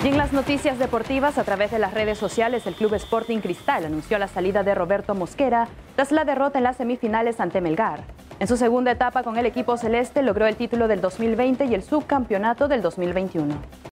Y en las noticias deportivas, a través de las redes sociales, el Club Sporting Cristal anunció la salida de Roberto Mosquera tras la derrota en las semifinales ante Melgar. En su segunda etapa con el equipo celeste logró el título del 2020 y el subcampeonato del 2021.